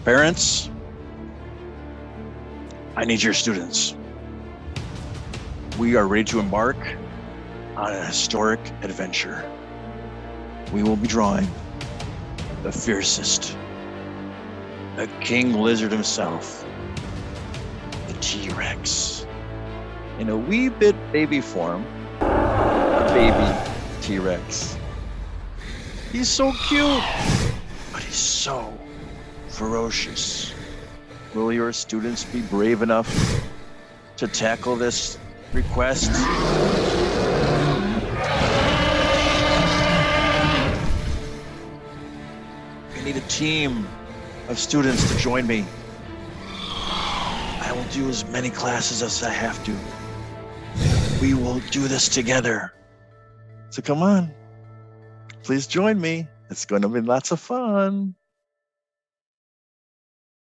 Parents, I need your students. We are ready to embark on a historic adventure. We will be drawing the fiercest, the king lizard himself, the T-Rex, in a wee bit baby form, a baby T-Rex. He's so cute, but he's so ferocious. Will your students be brave enough to tackle this request? I need a team of students to join me. I will do as many classes as I have to. We will do this together. So come on, please join me. It's going to be lots of fun.